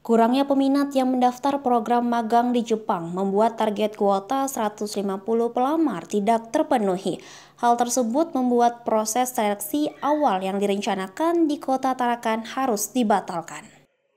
Kurangnya peminat yang mendaftar program magang di Jepang membuat target kuota 150 pelamar tidak terpenuhi. Hal tersebut membuat proses seleksi awal yang direncanakan di Kota Tarakan harus dibatalkan.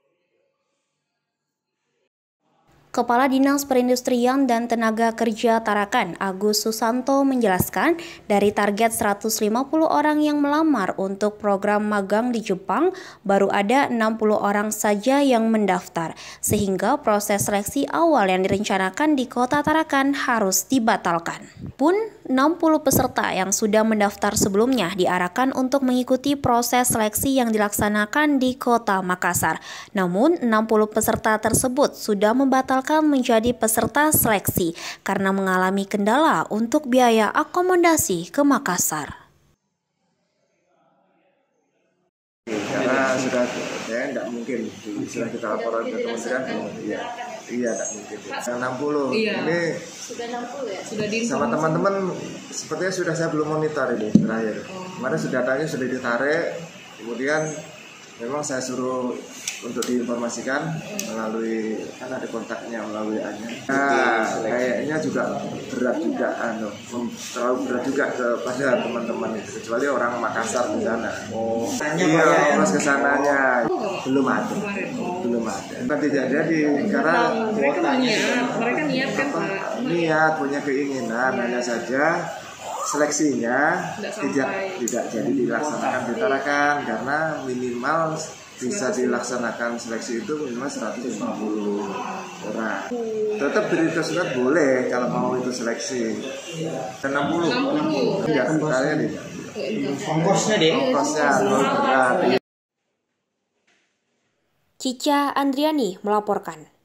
Kepala Dinas Perindustrian dan Tenaga Kerja Tarakan, Agus Susanto menjelaskan, dari target 150 orang yang melamar untuk program magang di Jepang, baru ada 60 orang saja yang mendaftar, sehingga proses seleksi awal yang direncanakan di Kota Tarakan harus dibatalkan. Pun 60 peserta yang sudah mendaftar sebelumnya diarahkan untuk mengikuti proses seleksi yang dilaksanakan di Kota Makassar. Namun 60 peserta tersebut sudah membatalkan menjadi peserta seleksi karena mengalami kendala untuk biaya akomodasi ke Makassar. Karena sudah nggak mungkin istilah kita laporan ke kementerian, iya nggak mungkin. 60 iya. Ini sudah 60 ya? Sudah sama teman-teman sepertinya sudah saya belum monitor ini terakhir. Kemarin sudah datanya sudah ditarik, kemudian memang saya suruh untuk diinformasikan melalui, kan ada kontaknya melalui A-nya. Nah, kayaknya juga berat juga, terlalu berat juga kepada teman-teman itu, kecuali orang Makassar di sana. Iya, pas kesananya belum ada. Nanti tidak jadi karena mereka niat kan Pak? Niat, punya keinginan, hanya saja seleksinya tidak jadi dilaksanakan di Tarakan karena minimal bisa dilaksanakan seleksi itu minimal 150 orang. Tetap berita surat boleh kalau mau itu seleksi. 60. Enggak, sebenarnya tidak. Ongkosnya deh. Ongkosnya berat. Cica Andriani melaporkan.